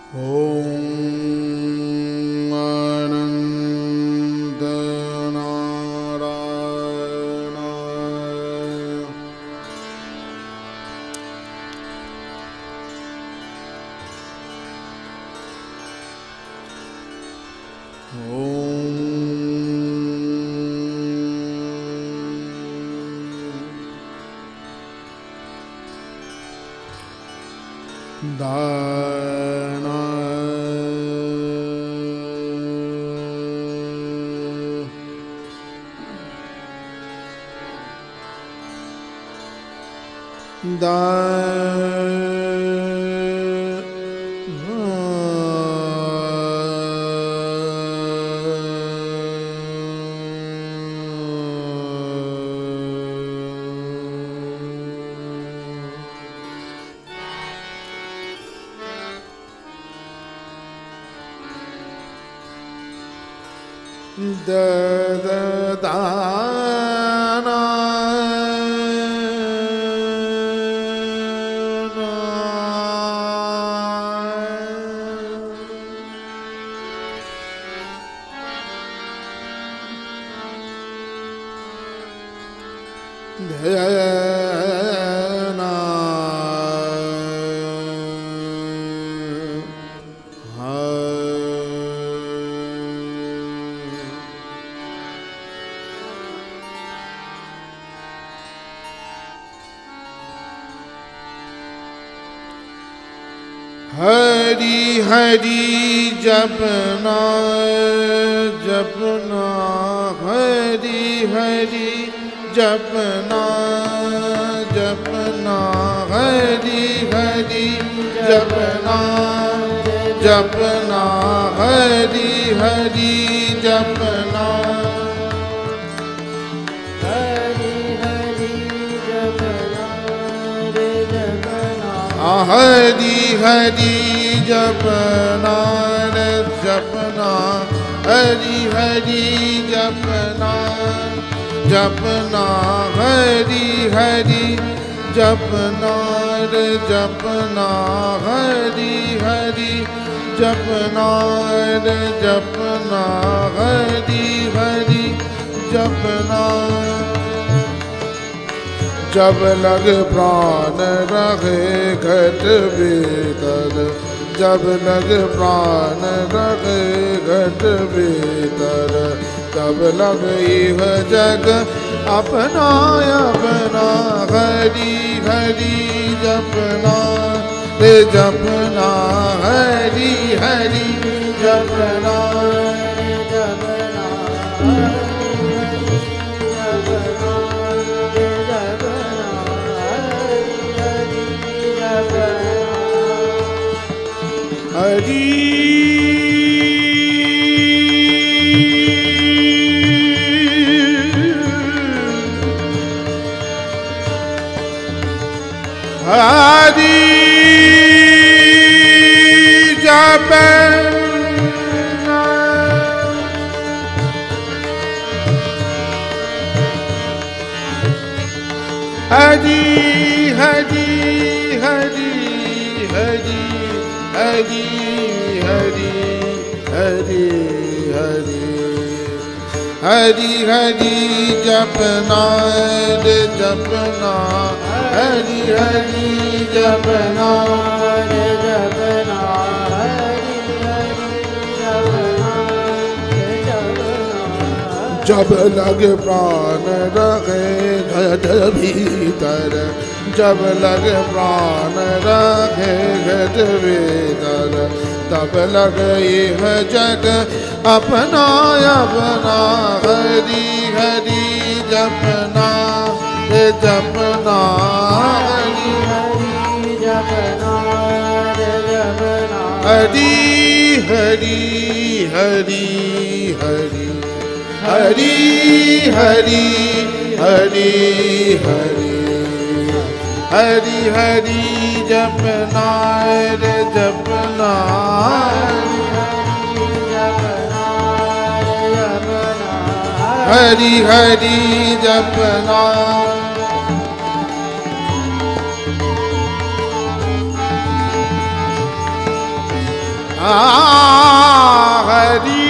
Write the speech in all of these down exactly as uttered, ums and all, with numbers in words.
ओम अनंत नारायणाय। ओम दाना da da da na Hari Hari जपना जपना हरि हरि जपना जपना हरि हरि जपना जपना हरि हरि जपना हरि हरि जपना रे जपना हरि हरि जपना रे जपना हरि हरि जपना जपना हरि हरि जपना रे जपना हरि हरि जपना रे जपना हरि हरि जपना जब लग प्राण रहे घट भीतर जब लग प्राण रहे घट भीतर तब लग यह जग अपना अपना हरि हरि जपना रे जपना हरि हरि जपना रे जपना हरि हरि जपना हरि हरि हरि हरि हरि हरि हरि हरि हरि हरि जपना रे जपना हरि हरि जपना रे जपना हरि हरि जपना रे जपना जब लग प्राण रहे घट भीतर जब लग प्राण रहे घट भीतर तब लग यह जग अपना अपना हरि हरि जपना रे जपना हरि हरि जपना रे जपना हरि हरि हरि हरि हरि हरि हरि हरि हरि हरि जपना रे जपना हरि हरि जपना हरि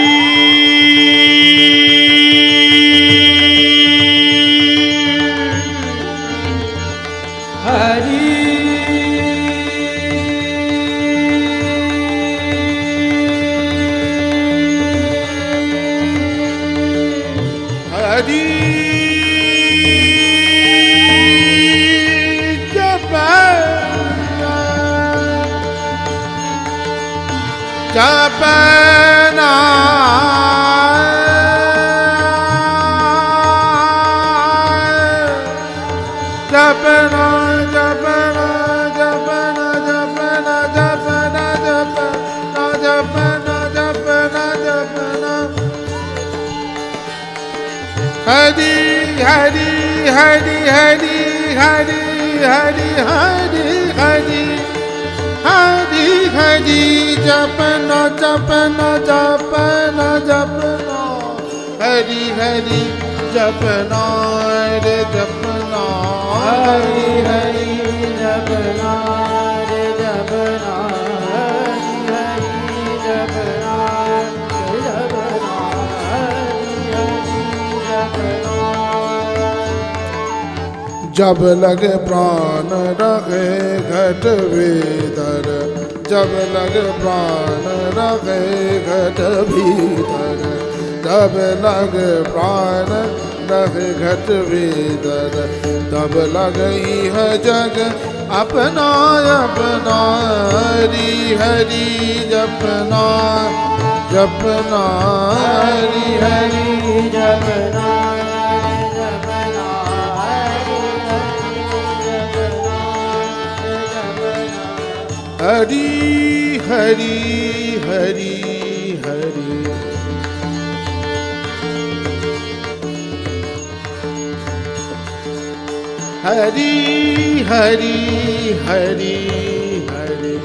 हरि हरि जपना जपना जपना जपना जपना जपना जपना जपना जपना जपना हरि हरि हरि हरि हरि हरि हरि हरि हरि हरि जपना जपना जपना जपना हरि हरि जपना रे जपना हरि हरि जपना रे जपना हरि हरि जपना रे जपना हरि हरि जपना जब लगे प्राण रखे घट भीतर जब लगे प्राण रखे घट भीतर तब लगे प्राण रखे घट भीतर तब लगे है जग अपना अपना हरि हरि जपना जपना हरि हरि जपना हरि हरि हरि हरि हरि हरि हरि हरि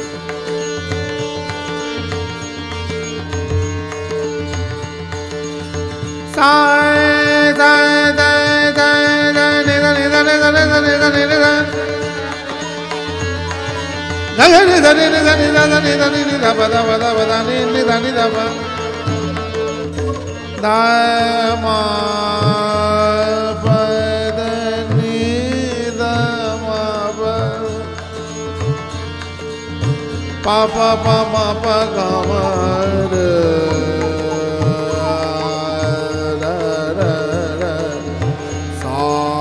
साय साय साय साय नि ध नि ध नि ध नि ध नि ध नि ध धनि धनि धनि धनि धनि धनि नि ध प ध प ध प ध नि नि ध नि ध प ध म प ध नि ध म प प प प म प ग म र र र र सा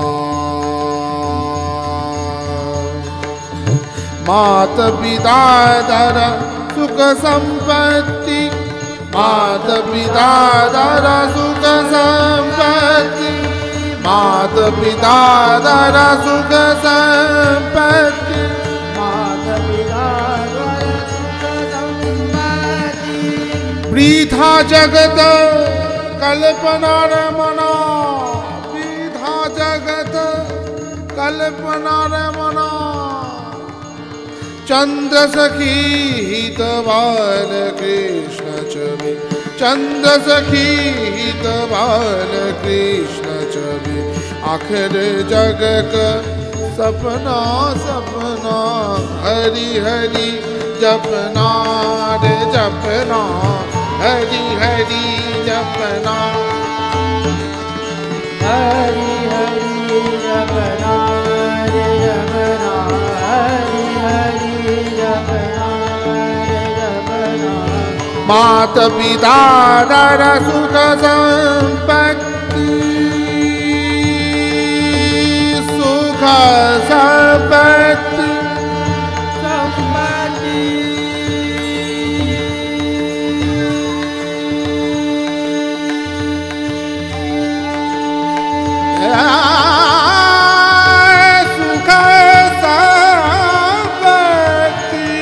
मात पिता दर सुख संपत्ति मात पिता दर सुख संपत्ति मात पिता दर सुख संपत्ति मात पिता दर सुख संपत्ति वृथा जगत कल्पना रे मना वृथा जगत कल्पना रे मना चंद्र सखी हित बाल कृष्ण छवि चंद्र सखी हित बाल कृष्ण छवि आखिर जग का सपना सपना हरि हरि जपना रे जपना हरि हरि जपना हरि हरि जपना रे जपना हरि हरि जपना रे जपना मात पिता दर सुख संपत्ति सुख संपत्ति संपत्ति सुख संपत्ति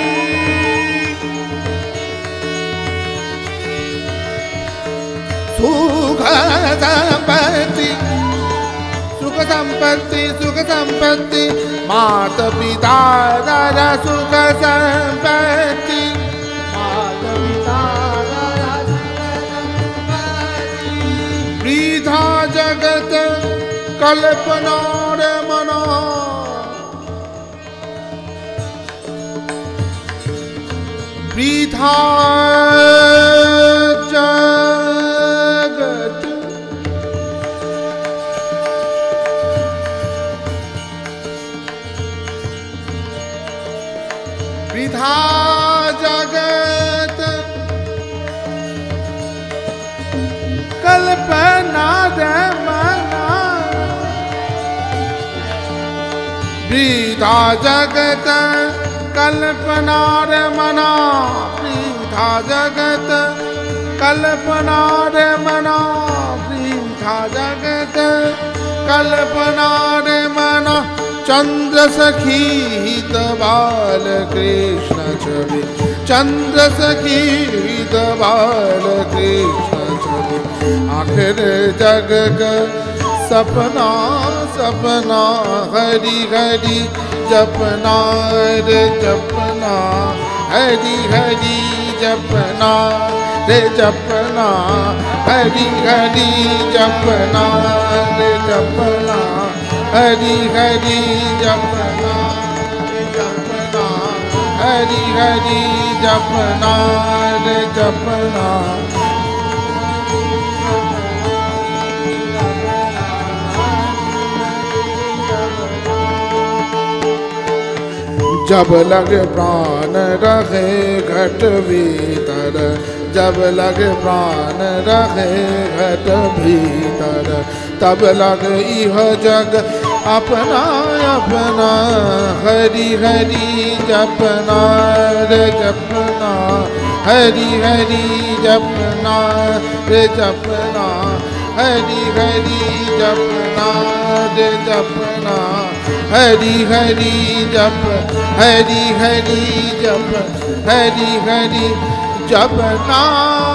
सुख संपत्ति सुख संपत्ति सुख संपत्ति मात पिता दर सुख संपत्ति मात पिता दर सुख संपत्ति वृथा जगत कल्पना रे मना वृथा जगत वृथा जगत कल्पना रे मना वृथा जगत कल्पना रे मना वृथा जगत कल्पना रे मना वृथा जगत कल्पना रे मना चंद्र सखी बाल कृष्ण छवि चंद्र सखी बाल कृष्ण छवि आखिर जग का सपना सपना हरि हरि जपना रे जपना हरि हरि जपना रे जपना हरि हरि जपना रे जपना हरि हरि जपना रे जपना हरि हरि जपना रे जपना जब लगे प्राण रखे घट भीतर जब लगे प्राण रखे घट भीतर तब लगे यह जग अपना अपना हरि हरि जपना रे जपना हरि हरि जपना रे जपना हरि हरि जपना रे जपना हरि हरि जप हरि हरि जप हरि हरि जपना